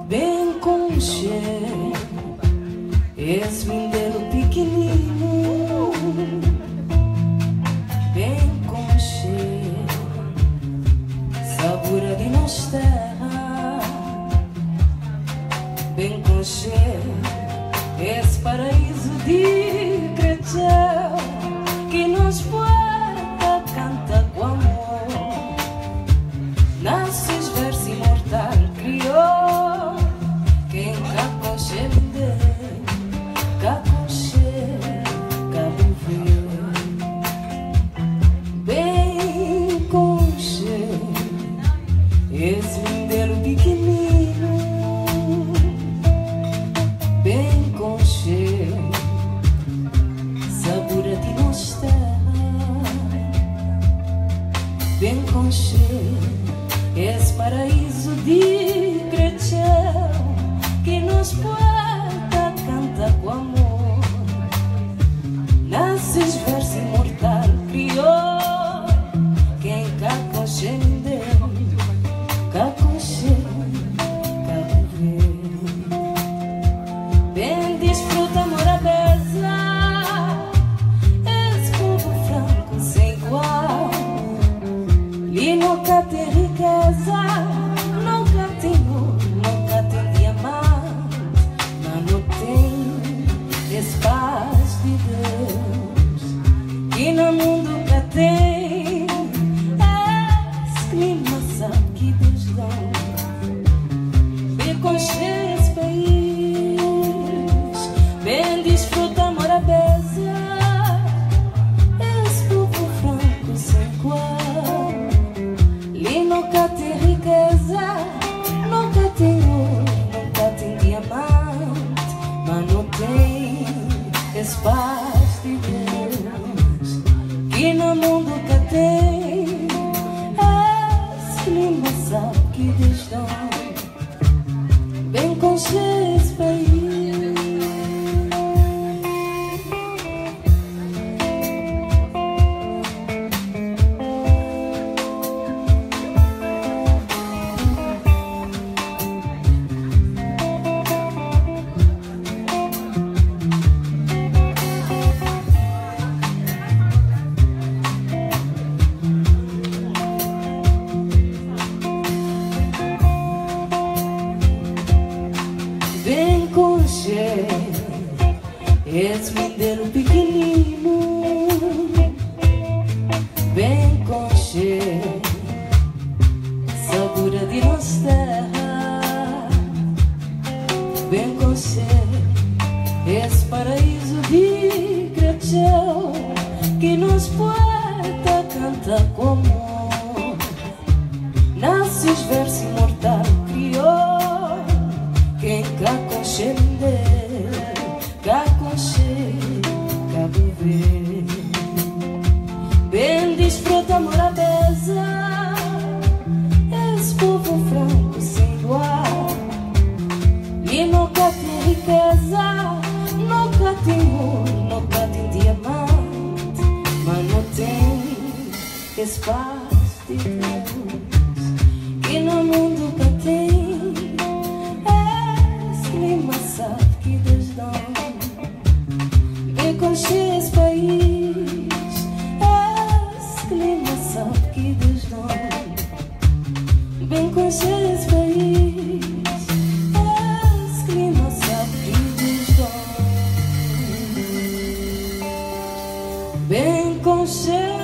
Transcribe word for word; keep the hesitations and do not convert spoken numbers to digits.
bem com cheiro, esse mindelo pequenino, bem com cheiro, sabor de nossa terra, bem com cheiro, esse paraíso de cresceu que nos poeta canta com amor, nasces verso imortal criou quem cá conche vender, cá conche cá viver, bem conche esse mindelo pequenino, bem conche sabor de nossa terra, bem conche esse paraíso de cresceu que nos poeta canta com amor, nasces verso imortal criou quem cá conche deu, cá conche cá viver, bem desfruta amor a beza esse povo franco sem igual, e nunca tem riqueza, nunca tem ouro, nunca tem diamante, mas não tem esse paz de Deus que no mundo cá tem, esse clima sabe que Deus dá, bem conche esse país, bem desfruta amor a beza, esse povo franco sem igual, e nunca tem riqueza, nunca tem ouro, nunca tem diamante, mas não tem esse paz de Deus que no mundo cá tem, esse clima sabe que Deus dá, bem conche esse país. Bem conche esse mindelo pequenino, bem conche sabor de nossa terra, bem conche esse paraíso de cresceu que nos poeta canta com amor, nasces verso imortal criou quem cá conche vender, cá conche cá viver, bem desfruta amor a beza esse povo franco sem igual, e nunca tem riqueza, nunca tem ouro, nunca tem diamante, mas não tem esse paz de Deus que no mundo cá tem, clima sabe que Deus dá, bem conche esse país, esse clima sabe que Deus dá, bem conche esse país, esse clima sabe que Deus dá, bem conche